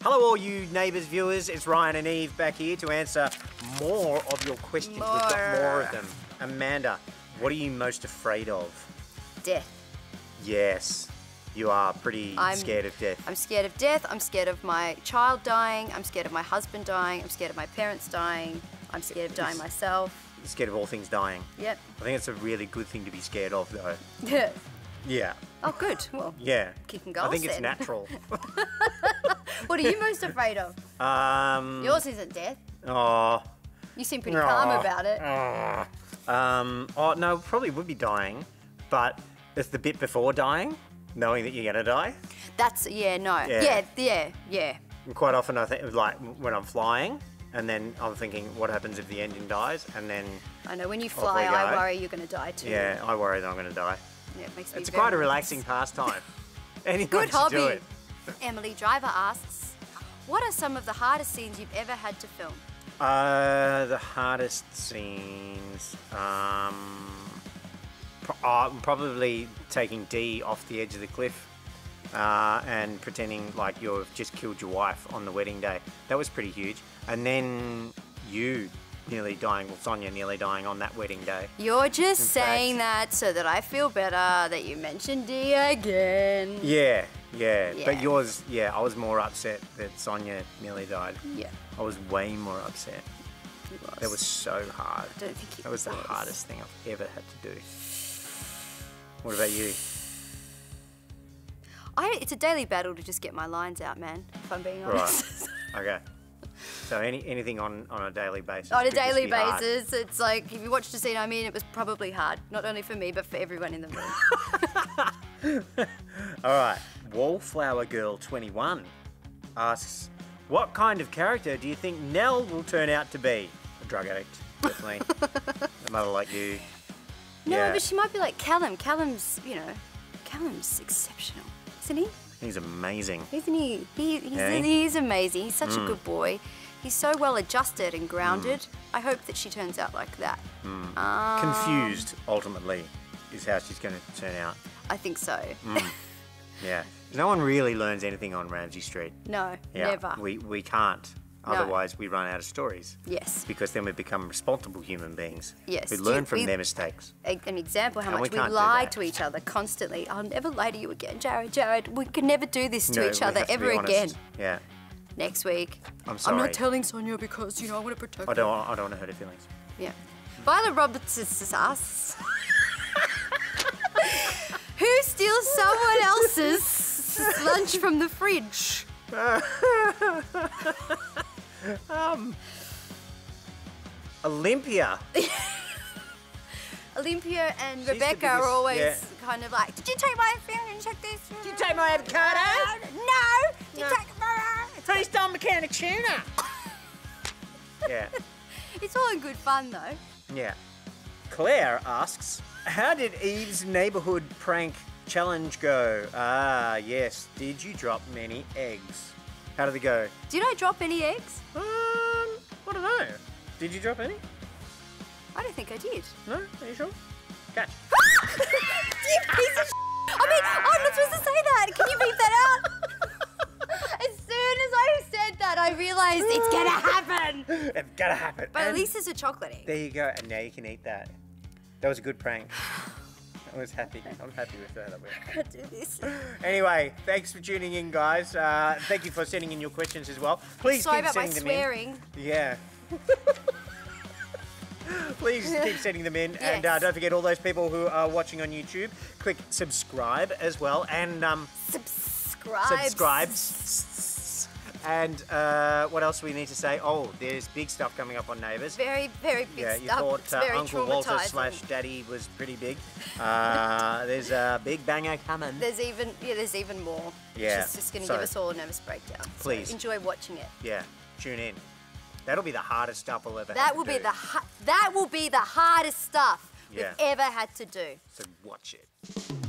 Hello all you Neighbours viewers, it's Ryan and Eve back here to answer more of your questions. We've got more of them. Amanda, what are you most afraid of? Death. Yes, you are pretty scared of death. I'm scared of death, I'm scared of my child dying, I'm scared of my husband dying, I'm scared of my parents dying, I'm scared of dying myself. You're scared of all things dying? Yep. I think it's a really good thing to be scared of though. Yeah. Yeah. Oh good, well, yeah. kicking goals I think it's then. natural. What are you most afraid of? Yours isn't death. Oh. You seem pretty calm about it. Oh no, probably would be dying, but it's the bit before dying, knowing that you're gonna die. That's, yeah, no. Yeah. And quite often I think, like, when I'm flying, and then I'm thinking, what happens if the engine dies? And then I know, when you fly, I worry you're going to die too. Yeah, I worry that I'm going to die. Yeah, it makes me It's very quite a relaxing pastime. Anyone Good should hobby. do it. Emily Driver asks, what are some of the hardest scenes you've ever had to film? The hardest scenes, probably taking Dee off the edge of the cliff and pretending like you've just killed your wife on the wedding day. That was pretty huge. And then you nearly dying, well, Sonia nearly dying on that wedding day. You're just saying that so that I feel better that you mentioned Dee again. Yeah. But yours, I was more upset that Sonia nearly died. Yeah. I was way more upset. It was. That was so hard. I don't think it That was the hardest thing I've ever had to do. What about you? It's a daily battle to just get my lines out, man, if I'm being honest. Right. Okay. So anything on a daily basis? On a could just daily be hard. basis, it's like, if you watched the scene I'm in, it was probably hard. Not only for me, but for everyone in the room. All right. Wallflower Girl 21 asks, what kind of character do you think Nell will turn out to be? A drug addict, definitely. A mother like you. No, but she might be like Callum. Callum's exceptional, isn't he? He's amazing. Isn't he? He's amazing. He's such a good boy. He's so well adjusted and grounded. I hope that she turns out like that. Confused, ultimately, is how she's going to turn out. I think so. Yeah. No one really learns anything on Ramsay Street. No, Yeah, never. We can't. No. Otherwise, we run out of stories. Yes. Because then we become responsible human beings. Yes. We learn from their mistakes. An example how And much we we can't do lie that. to each other constantly. I'll never lie to you again, Jared. Jared, we can never do this to No, each we other have to ever be again. honest. Yeah. Next week. I'm sorry. I'm not telling Sonia because, I want to protect her. I don't want to hurt her feelings. Yeah. Violet Roberts asks, who steals someone else's lunch from the fridge? Olympia. Olympia and She's the Rebecca are biggest- always kind of like, did you take my thing and check this? Did you take my avocado? No! Did you take my... Please don't mechanic tuna. Yeah. It's all in good fun though. Yeah. Claire asks, how did Eve's neighbourhood prank challenge go? Ah, yes. Did you drop many eggs? How did it go? Did I drop any eggs? I don't know. Did you drop any? I don't think I did. No? Are you sure? Catch. You piece of I mean, I'm not supposed to say that. Can you beep that out? As soon as I said that, I realised it's gonna happen. It's gotta happen. But at And least it's a chocolate egg. there you go. And now you can eat that. That was a good prank. I was happy. I'm happy with that. I can't do this. Anyway, thanks for tuning in, guys. Thank you for sending in your questions as well. Please Sorry keep about my sending them swearing. in. Yeah. Please keep sending them in. Yes. And don't forget all those people who are watching on YouTube, click subscribe as well. And Subscribe. And what else do we need to say? Oh, there's big stuff coming up on Neighbours. Very, very big Yeah, you stuff. thought It's very Uncle Walter traumatising. / Daddy was pretty big. There's a big banger coming. There's even more. Yeah, It's just going to so- give us all a nervous breakdown. So Please. enjoy watching it. Yeah, tune in. That'll be the hardest stuff we'll ever have That to will do. be the hardest stuff Yeah. we've ever had to do. So watch it.